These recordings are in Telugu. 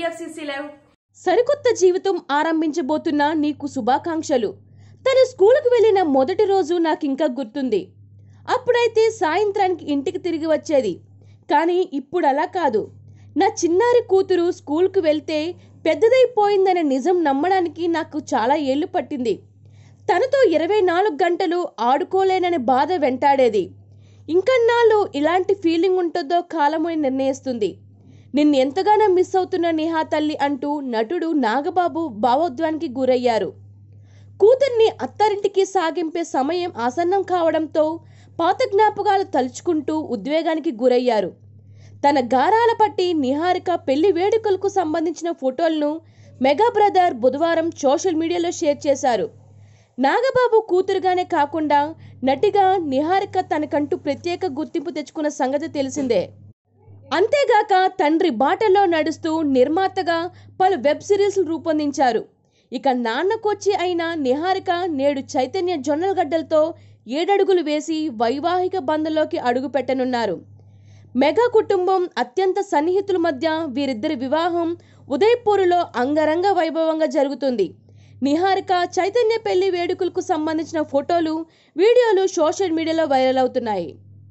TFCCLIVE. సరికొత్త జీవితం ఆరంభించబోతున్న నీకు శుభాకాంక్షలు. తను స్కూలుకు వెళ్ళిన మొదటి రోజు నాకింకా గుర్తుంది. అప్పుడైతే సాయంత్రానికి ఇంటికి తిరిగి వచ్చేది. కానీ ఇప్పుడు అలా కాదు. నా చిన్నారి కూతురు స్కూలుకు వెళ్తే పెద్దదైపోయిందనే నిజం నమ్మడానికి నాకు చాలా ఏళ్లు పట్టింది. తనతో 24 గంటలు ఆడుకోలేననే బాధ వెంటాడేది. ఇంకన్నాళ్ళు ఇలాంటి ఫీలింగ్ ఉంటుందో కాలమని నిర్ణయిస్తుంది. నిన్ను ఎంతగానో మిస్ అవుతున్న నిహా తల్లి అంటూ నటుడు నాగబాబు భావోద్వేగానికి గురయ్యారు. కూతుర్ని అత్తారింటికి సాగింపే సమయం ఆసన్నం కావడంతో పాత జ్ఞాపకాలు తలుచుకుంటూ ఉద్వేగానికి గురయ్యారు. తన గారాల పట్టి నిహారిక పెళ్లి వేడుకలకు సంబంధించిన ఫోటోలను మెగా బ్రదర్ బుధవారం సోషల్ మీడియాలో షేర్ చేశారు. నాగబాబు కూతురుగానే కాకుండా నటిగా నిహారిక తనకంటూ ప్రత్యేక గుర్తింపు తెచ్చుకున్న సంగతి తెలిసిందే. అంతేగాక తండ్రి బాటల్లో నడుస్తూ నిర్మాతగా పలు వెబ్ సిరీస్లు రూపొందించారు. ఇక నాన్నకొచ్చి అయిన నిహారిక నేడు చైతన్య జొన్నలగడ్డలతో 7 అడుగులు వేసి వైవాహిక బంధంలోకి అడుగు పెట్టనున్నారు. మెగా కుటుంబం అత్యంత సన్నిహితుల మధ్య వీరిద్దరి వివాహం ఉదయపూర్లో అంగరంగ వైభవంగా జరుగుతుంది. నిహారిక చైతన్య పెళ్లి వేడుకలకు సంబంధించిన ఫోటోలు వీడియోలు సోషల్ మీడియాలో వైరల్ అవుతున్నాయి.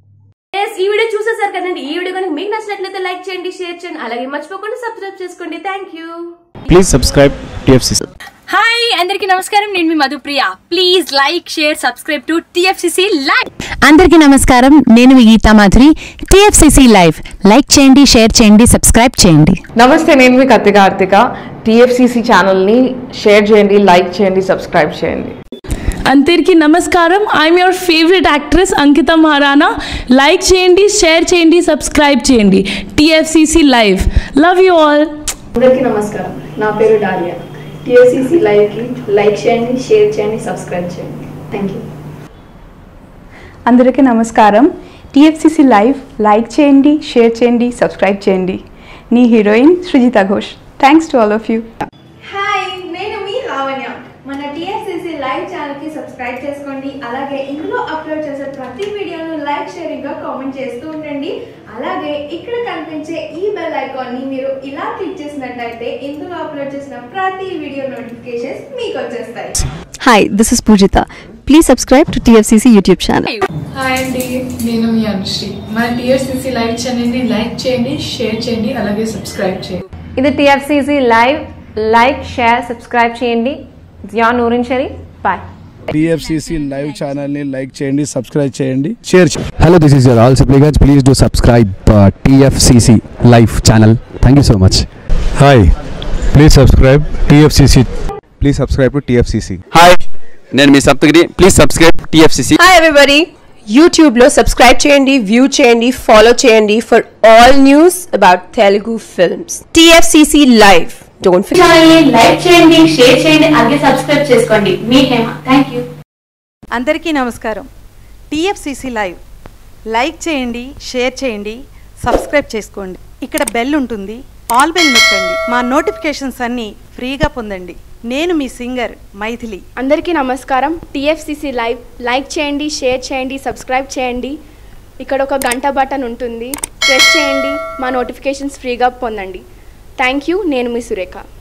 ఈ వీడియో చూసేసారు కదండి. ఈ వీడియో కనుక మీకు నచ్చినట్లయితే లైక్ చేయండి, షేర్ చేయండి, అలాగే మర్చిపోకుండా సబ్స్క్రైబ్ చేసుకోండి. Thank you. Please subscribe TFCC. Hi అందరికీ నమస్కారం, నేను మీ Madhupriya. Please like share subscribe to TFCCLIVE. అందరికీ నమస్కారం, నేను మీ గీతా మాధురి. TFCCLIVE లైక్ చేయండి, షేర్ చేయండి, సబ్స్క్రైబ్ చేయండి. నమస్తే, నేను మీ కార్తిక. TFCC ఛానల్ని షేర్ చేయండి, లైక్ చేయండి, సబ్స్క్రైబ్ చేయండి. అందరికీ నమస్కారం, I'm your favourite actress Ankita Maharana. Like చేయండి, షేర్ చేయండి, సబ్స్క్రైబ్ చేయండి. TFCCLIVE. Love you all. అందరికీ నమస్కారం, నా పేరు డాలియా. TFCCLIVEకి లైక్ చేయండి, షేర్ చేయండి, సబ్స్క్రైబ్ చేయండి. Thank you. అందరికీ నమస్కారం, TFCCLIVE లైక్ చేయండి, షేర్ చేయండి, సబ్స్క్రైబ్ చేయండి. నీ heroine Srijita Ghosh. Thanks to all of you. Hi, నేను మీ లావణ్య. మన TFCCLIVE ఛానల్కి సబ్స్క్రైబ్ చేసుకోండి. అలాగే ఇందులో అప్లోడ్ చేసే ప్రతి వీడియోను లైక్, షేరింగ్గా కామెంట్ చేస్తూ ఉండండి. అలాగే ఇక్కడ కనిపించే ఈ బెల్ ఐకాన్ని మీరు ఇలా క్లిక్ చేసినట్టయితే ఇందులో అప్లోడ్ చేసిన ప్రతి వీడియో నోటిఫికేషన్స్ మీకు వచ్చేస్తాయి. Hi, this is Pujitha. Please subscribe to TFCC YouTube channel. Hi అండి, నేను మీ అనుశ్రీ. మన TFCCLIVE ఛానల్ని లైక్ చేయండి, షేర్ చేయండి, అలాగే సబ్స్క్రైబ్ చేయండి. ఇది TFCCLIVE లైక్, షేర్, సబ్స్క్రైబ్ చేయండి. జియా నూరిన్ షరీ. బాయ్. TFCCLIVE ఛానల్ని లైక్ చేయండి, సబ్స్క్రైబ్ చేయండి, షేర్ చేయండి. Hello, this is your all supplicants. Please do subscribe TFCCLIVE channel. Thank you so much. Hi, please subscribe TFCC. Please subscribe to TFCC. Hi, నేను మీ Saptagiri. Please subscribe TFCC. Hi everybody, యూట్యూబ్లో సబ్స్క్రైబ్ చేయండి, వ్యూ చేయండి, ఫాలో చేయండి for all news about Telugu films. TFCCLIVE. Don't forget. Like చేయండి, షేర్ చేయండి, అలాగే సబ్స్క్రైబ్ చేసుకోండి. మీ హేమ. Thank you. అందరికీ నమస్కారం, TFCCLIVE లైక్ చేయండి, షేర్ చేయండి, సబ్స్క్రైబ్ చేసుకోండి. ఇక్కడ బెల్ ఉంటుంది, ఆల్ బెల్ నొక్కండి. మా నోటిఫికేషన్స్ అన్నీ ఫ్రీగా పొందండి. నేను మీ సింగర్ మైథిలి. అందరికీ నమస్కారం, TFCCLIVE లైక్ చేయండి, షేర్ చేయండి, సబ్స్క్రైబ్ చేయండి. ఇక్కడ ఒక గంట బటన్ ఉంటుంది, ప్రెస్ చేయండి. మా నోటిఫికేషన్స్ ఫ్రీగా పొందండి. Thank you. నేను మీ సురేఖ.